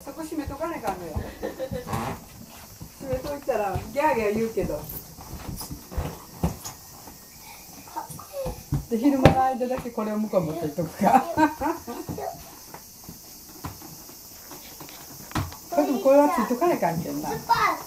そこ閉めとかないかんのよ。閉めといたらギャーギャー言うけど。で昼間の間だけこれを向こう持っていっとくか。これでもこれはついとかないかんけんな。